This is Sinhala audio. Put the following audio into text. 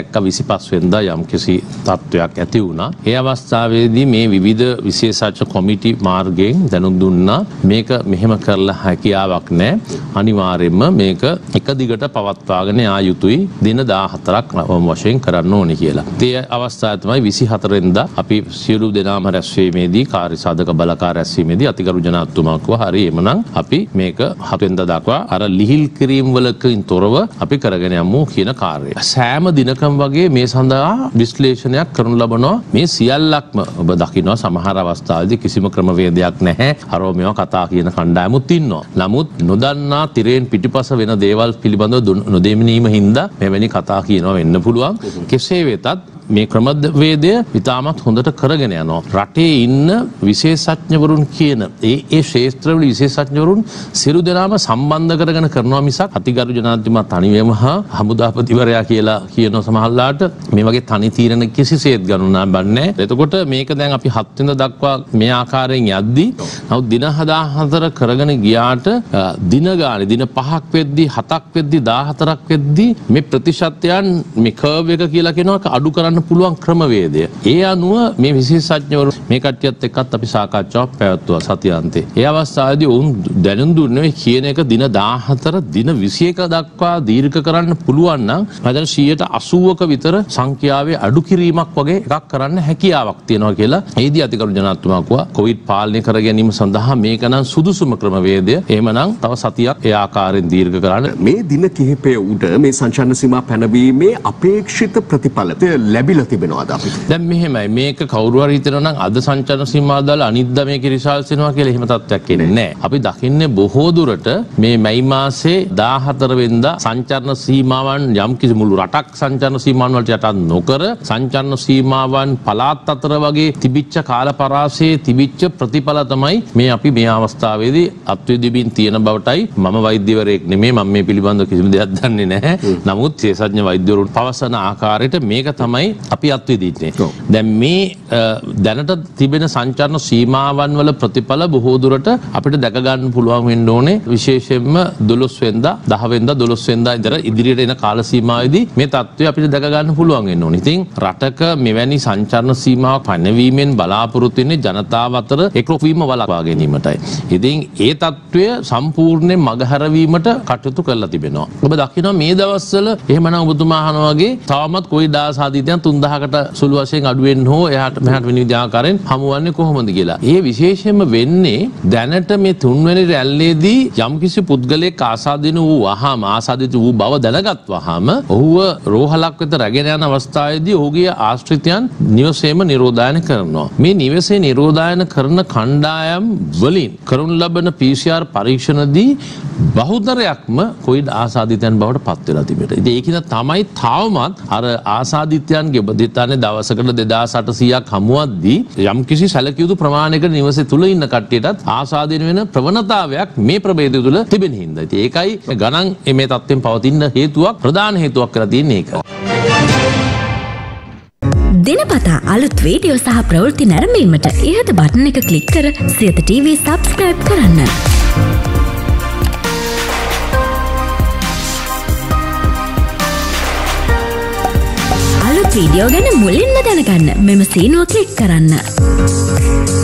දැක්ක 25 වෙනිදා යම්කිසි තත්ත්වයක් ඇති වුණා. ඒ අවස්ථාවේදී මේ විවිධ විශේෂඥ කොමිටි මාර්ගයෙන් දැනුම් දුන්නා මේක මෙහෙම කරලා හැකියාවක් නැහැ. අනිවාර්යයෙන්ම මේක එක දිගට පවත්වාගෙන යා යුතුයි දින 14ක් වශයෙන් කරන්න ඕනේ කියලා. ඒ අවස්ථාව තමයි 24 වෙනිදා අපි සියලු දෙනාම රැස්වීමේදී කාර්ය සාධක බලකාර රැස්වීමේදී අතිගරු ජනාධිපතිතුමා කිව්වා හරි එමනම් අපි මේක 7 වෙනිදා දක්වා අර ලිහිල් කිරීම වලකින් තොරව අපි කරගෙන යමු කියන කාර්යය. සෑම දිනකම වගේ මේ සඳහා විශ්ලේෂණයක් කරනු ලබනවා. මේ සියල්ලක්ම ඔබ දකිනවා සමහර අවස්ථාවලදී කිසිම ක්‍රමවේදයක් නැහැ. අරෝ මේවා කතා කියන කණ්ඩායමුත් ඉන්නවා. නමුත් නොදන්නා තිරෙන් පිටිපස වෙන දේවල් පිළිබඳව නොදෙමීම හින්දා මෙවැනි කතා කියනවා වෙන්න පුළුවන්. කෙසේ වෙතත් මේ ක්‍රමවේදය ඉතාමත් හොඳට කරගෙන යනවා. රටේ ඉන්න විශේෂඥවරුන් කියන ඒ ක්ෂේත්‍රවල විශේෂඥවරුන් සියලු දෙනාම සම්බන්ධ කරගෙන කරනවා මිසක් අතිගරු ජනාධිපතිතුමා තනියම හමුදාපතිවරයා කියලා කියන සමහරලාට මේ වගේ තනි තීරණ කිසිසේත් ගණනා බන්නේ. එතකොට මේක දැන් අපි 7 වෙනිදා දක්වා මේ ආකාරයෙන් යද්දී නමුත් දින 14 කරගෙන ගියාට දින ගානේ දින 5ක් වෙද්දී 7ක් වෙද්දී 14ක් වෙද්දී මේ ප්‍රතිශතයන් මේ කර්ව් එක කියලා කියනවා අඩු කරන්න පුළුවන් ක්‍රමවේදය. ඒ අනුව මේ විශේෂඥවරු මේ කට්ටියත් එක්කත් අපි සාකච්ඡාවක් පැවැත්වුවා සතියාන්තේ. ඒ අවස්ථාවේදී ඔවුන් දැනුම් දුන්නේ කියන එක දින 14 දින 21 දක්වා දීර්ඝ කරන්න පුළුවන් නම් මම 80%ක විතර සංඛ්‍යාවේ අඩු කිරීමක් වගේ එකක් කරන්න හැකියාවක් තියෙනවා කියලා. ඒදී අතිගරු ජනාධිපතිතුමා කිව්වා කොවිඩ් පාලනය කර ගැනීම සඳහා මේක නම් සුදුසුම ක්‍රමවේදය. එහෙමනම් තව සතියක් ඒ ආකාරයෙන් දීර්ඝ කරන්න. මේ දින කිහිපය උඩ මේ සංචාරන සීමා පැනවීමේ අපේක්ෂිත ප්‍රතිඵල ලැබිලා තිබෙනවාද අපිට? දැන් මෙහෙමයි මේක කවුරු හරි හිතනවා නම් අද සංචාරන සීමාව දාලා අනිද්දා මේක රිසල්ට්ස් එනවා කියලා එහෙම තත්ත්වයක් එන්නේ නැහැ. අපි දකින්නේ බොහෝ දුරට මේ මැයි මාසේ 14 වෙනිදා සංචාරන සීමාවන් යම් කිසි මුළු රටක් සංචාරන සීමාවන් වලට යටත් නොකර සංචාරන සීමාවන් පළාත් අතර වගේ තිබිච්ච කාලපරාසයේ තිබිච්ච ප්‍රතිඵල තමයි මේ අපි මේ අවස්ථාවේදී අත්විඳින්න තියෙන බවටයි මම වෛද්‍යවරයෙක් නෙමෙයි මම මේ පිළිබඳව කිසිම දෙයක් දන්නේ නැහැ. නමුත් විශේෂඥ වෛද්‍යවරුන් පවසන ආකාරයට මේක තමයි අපි අත්විඳින්නේ. දැන් මේ දැනට තිබෙන සංචාරන සීමාවන් වල ප්‍රතිඵල බොහෝ දුරට අපිට දැක ගන්න පුළුවන් වෙන්න ඕනේ. විශේෂයෙන්ම 12 වෙනිදා 10 වෙනිදා 12 වෙනිදා ඉඳලා ඉදිරියට එන කාල සීමාවේදී මේ තත්ත්වය අපිට දැක ගන්න පුළුවන් වෙන්න ඕනේ. ඉතින් රටක මෙවැනි සංචාරන සීමාවක් පැනවීමෙන් බලාපොරොත්තු වෙන්නේ ජනතාව අතර එක්රොක් වලක්වා ගැනීමටයි. ඉතින් ඒ තත්ත්වය සම්පූර්ණයෙන් මගහැරවීමට කටයුතු කරලා තිබෙනවා. ඔබ දකිනවා මේ දවස්වල එහෙමනම් ඔබතුමා අහනවා වගේ තවමත් කොවිඩ් ආසාදිතයන් 3000කට සුළු වශයෙන් අඩු වෙන්න හෝ එහාට මෙහාට වෙන විදිහාකාරයෙන් හමුවන්නේ කොහොමද කියලා. ඒ විශේෂයෙන්ම වෙන්නේ දැනට මේ 3 වෙනි රැල්ලේදී යම්කිසි පුද්ගලයෙක් ආසාදිත වූ බව දැනගත්වහම ඔහුව රෝහලක් වෙත රැගෙන යන අවස්ථාවේදී ඔහුගේ ආශ්‍රිතයන් නිවසේම නිරෝධායන කරනවා. මේ නිවසේ නිරෝධායන කරන කණ්ඩායම් වලින් කරනු ලබන PCR පරීක්ෂණදී බහුතරයක්ම කොවිඩ් ආසාදිතයන් බවට පත් වෙලා තිබෙනවා. ඉතින් ඒකින තමයි තවමත් අර ආසාදිතයන්ගේ බදිතානේ දවසකට 2800ක් හමුවද්දී යම්කිසි සැලකිය යුතු ප්‍රමාණයකට නිවසේ තුල ඉන්න කට්ටියටත් ආසාදිත වෙන ප්‍රවණතාවයක් මේ ප්‍රභේදය තුල තිබෙන හින්දා. ඉතින් ඒකයි ගණන් මේ තත්ත්වෙන් පවතින හේතුවක් ප්‍රධාන හේතුවක් කරලා තියෙන්නේ ඒක. දිනපතා අලුත් වීඩියෝ සහ ප්‍රවෘත්ති නැරඹීමට ඉහත බටන් එක ක්ලික් කර සියත TV subscribe කරන්න. අලුත් වීඩියෝ ගැන මුලින්ම දැනගන්න මෙම සීනුව ක්ලික් කරන්න.